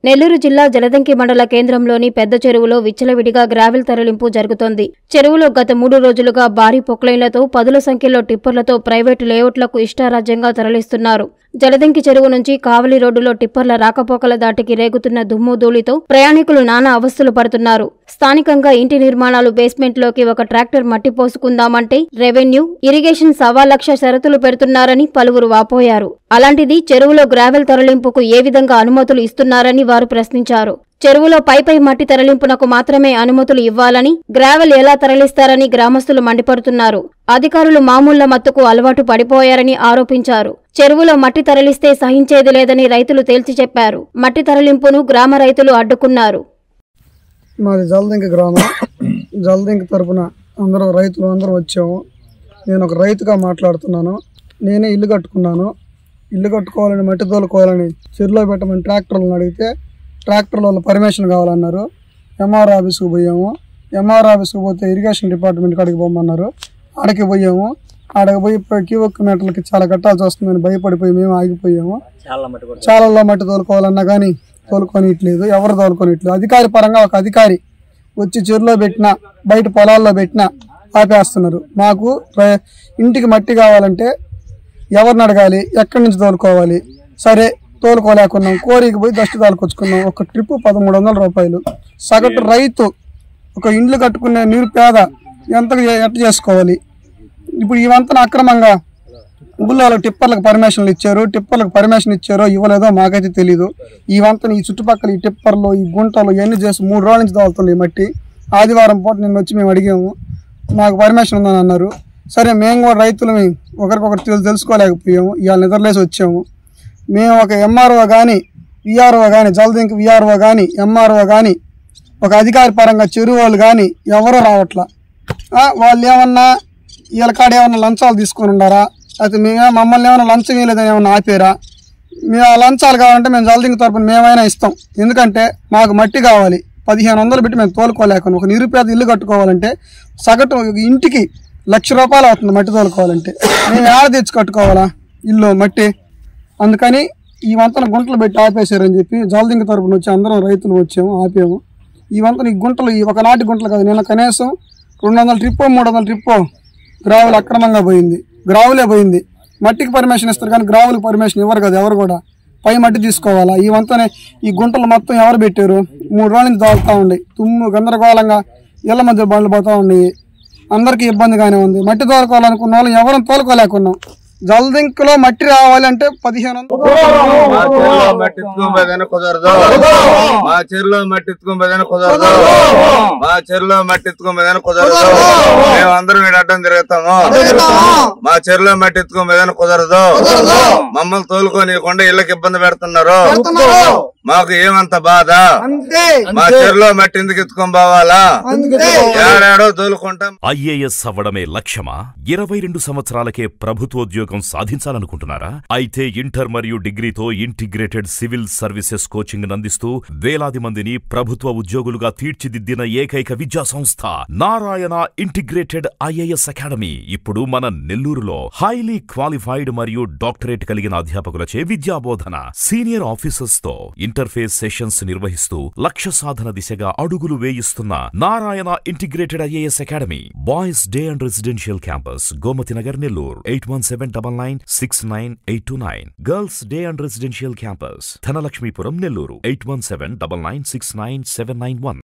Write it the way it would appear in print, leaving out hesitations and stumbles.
నెల్లూరు జిల్లా జలదంకి మండల కేంద్రంలోని పెద్ద చెరువులో విచ్చలవిడిగా గ్రావెల్ తరలింపు జరుగుతోంది. చెరువులో గత 3 రోజులుగా భారీ పొక్లైన్లతో పదుల సంఖ్యలో టిప్పర్లతో ప్రైవేటు లేఅవుట్లకు ఇష్టారాజ్యంగా తరలిస్తున్నారు. జలదంకి చెరువు నుంచి కావలి రోడ్డులో టిప్పర్ల రాకపోకల దాటికి రేగుతున్న దుమ్ము ధూళితో ప్రయాణికులు నానా అవస్థలు పడుతున్నారు. స్థానికంగా ఇంటి నిర్మాణాలు బేస్మెంట్లోకి ఒక ట్రాక్టర్ మట్టి పోసుకుందామంటే రెవెన్యూ, ఇరిగేషన్ 1,00,000 షరతులు పెడుతున్నారని పలువురు వాపోయారు. అలాంటిది చెరువులో గ్రావెల్ తరలింపుకు ఏ విధంగా అనుమతులు ఇస్తున్నారని వారు ప్రశ్నించారు. చెరువులో పై మట్టి తరలింపునకు మాత్రమే అనుమతులు ఇవ్వాలని, గ్రావెల్ ఎలా తరలిస్తారని గ్రామస్తులు మండిపడుతున్నారు. అధికారులు మామూళ్ల మత్తుకు అలవాటు పడిపోయారని ఆరోపించారు. చెరువులో మట్టి తరలిస్తే సహించేది లేదని రైతులు తేల్చి చెప్పారు. మట్టి తరలింపును గ్రామ రైతులు అడ్డుకున్నారు. మాది జలదంకి గ్రామం. జలదంకి తరపున రైతులు అందరూ వచ్చాము. నేను ఒక రైతుగా మాట్లాడుతున్నాను. నేనే ఇల్లు కట్టుకున్నాను. ఇల్లు కట్టుకోవాలని, మట్టి తోలుకోవాలని చెరువులో పెట్టమని ట్రాక్టర్లను అడిగితే ట్రాక్టర్ల వల్ల పర్మిషన్ కావాలన్నారు. ఎంఆర్ ఆఫీస్కి పోయాము. ఎంఆర్ ఆఫీస్కి పోతే ఇరిగేషన్ డిపార్ట్మెంట్కి అడిగి పోమన్నారు. ఆడికి పోయాము. ఆడికి పోయి క్యూక్ మీటర్లకి చాలా కట్టాల్సి వస్తుందని భయపడిపోయి మేము ఆగిపోయాము. చాలలో మట్టి తోలుకోవాలన్నా కానీ తోలుకొనిట్లేదు, ఎవరు తోలుకొనిట్లేదు. అధికారి పరంగా ఒక అధికారి వచ్చి చెరువులో పెట్టినా, బయట పొలాల్లో పెట్టినా ఆపేస్తున్నారు. మాకు ఇంటికి మట్టి కావాలంటే ఎవరిని అడగాలి, ఎక్కడి నుంచి తోలుకోవాలి? సరే తోలుకోలేకున్నాం. కోరికి పోయి దష్టి తోలుకొచ్చుకున్నాం. ఒక ట్రిప్పు 1,300 రూపాయలు. సగటు రైతు ఒక ఇండ్లు కట్టుకునే నిరుపేద ఎట్ట చేసుకోవాలి? ఇప్పుడు ఇవంతా అక్రమంగా ఊళ్ళో టిప్పర్లకు పర్మిషన్లు ఇచ్చారు. టిప్పర్లకు పర్మిషన్ ఇచ్చారో ఇవ్వలేదో మాకైతే తెలీదు. ఇవంతా ఈ చుట్టుపక్కల ఈ టిప్పర్లు, ఈ గుంటలు ఇవన్నీ చేసి 3 రోజుల నుంచి తోలుతుంది మట్టి. ఆదివారం పూట నిన్న వచ్చి మేము అడిగాము, మాకు పర్మిషన్ ఉందని అన్నారు. సరే మేము కూడా రైతులమి ఒకరికొకరు తెలుసుకోలేకపోయాము. ఇవాళ నిద్రలేసి వచ్చాము. మేము ఒక ఎంఆర్ఓ కానీ, విఆర్ఓ కానీ, జలదంకి విఆర్ఓ కానీ, ఎంఆర్ఓ కానీ, ఒక అధికారి పరంగా చెరువు వాళ్ళు కానీ ఎవరూ రావట్లా. వాళ్ళు ఏమన్నా వీళ్ళ కాడ ఏమన్నా లంచాలు తీసుకొని ఉన్నారా? అయితే మమ్మల్ని ఏమైనా లంచం ఇవ్వలేదని ఏమన్నా ఆపేరా? మేము ఆ లంచాలు కావాలంటే మేము జలదంకి తరపున మేమైనా ఇస్తాం. ఎందుకంటే మాకు మట్టి కావాలి. 1,500 పెట్టి మేము తోలుకోలేకున్నాం. ఒక నిరుపేద ఇల్లు కట్టుకోవాలంటే సగటు ఇంటికి 1,00,000 రూపాయలు అవుతుంది మట్టి తోలుకోవాలంటే. మేము ఏడ తెచ్చి కట్టుకోవాలా ఇల్లు మట్టి? అందుకని ఈ వంతన గుంటలు పెట్టి ఆపేశారని చెప్పి జలదంకి తరపున వచ్చి అందరం రైతులు వచ్చాము, ఆపాము. ఈ వంతన ఈ గుంటలు ఒకనాటి గుంటలు కాదు, నిన్న కనీసం 200 ట్రిప్పో 300 ట్రిప్పో గ్రావులు అక్రమంగా పోయింది. గ్రావులే పోయింది. మట్టికి పర్మిషన్ ఇస్తారు కానీ గ్రావులకు పర్మిషన్ ఇవ్వరు కదా ఎవరు కూడా. పై మట్టి తీసుకోవాలా? ఈ వంతనే ఈ గుంటలు మొత్తం ఎవరు పెట్టారు? 3 రోజుల నుంచి తోలుతూ ఉండి తుమ్ము గందరగోళంగా ఇళ్ల మధ్య బండ్లు పోతూ ఉన్నాయి. అందరికీ ఇబ్బందిగానే ఉంది. మట్టి తోలుకోవాలనుకున్న వాళ్ళు ఎవరు తోలుకోలేకున్నాం. జలదంకిలో మట్టి రావాలంటే 1,500 కుదరదు. మా చెరువులో మట్టి ఎత్తుకోబోదని కుదరదు. మా చెరువులో మట్టి ఎత్తుకోబోదని కుదరదు. మేము అందరం అడ్డం తిరుగుతాము. మా చెరువులో మట్టి ఎత్తుకోబోదని కుదరదు. మమ్మల్ని తోలుకోనియకుండా ఇళ్ళకి ఇబ్బంది పెడుతున్నారు. మాకు ఏమంత బాధ? మా చెరువులో మట్టి ఎందుకు ఎత్తుకొని పోవాలా? ఏడాడో తోలుకుంటాం. ఐఏఎస్ అవ్వడమే లక్ష్యమా? 22 సంవత్సరాలకే ప్రభుత్వోద్యోగం సాధించాలనుకుంటున్నారా? అయితే ఇంటర్ మరియు డిగ్రీతో ఇంటిగ్రేటెడ్ సివిల్ సర్వీసెస్ కోచింగ్ అందిస్తూ వేలాది మందిని ప్రభుత్వ ఉద్యోగులుగా తీర్చిదిద్దిన ఏకైక విద్యా సంస్థ నారాయణ ఇంటిగ్రేటెడ్ ఐఏఎస్ అకాడమీ ఇప్పుడు మన నెల్లూరులో హైలీ క్వాలిఫైడ్ మరియు డాక్టరేట్ కలిగిన అధ్యాపకులచే విద్యాబోధన, సీనియర్ ఆఫీసర్స్ తో ఇంటర్ఫేస్ సెషన్స్ నిర్వహిస్తూ లక్ష్య సాధన దిశగా అడుగులు వేయిస్తున్న Narayana integrated IAS academy boys day and residential campus Gomati Nagar Nellore 8179969829. Girls Day and Residential Campus, Thanalakshmipuram, Nelluru, 8179969791.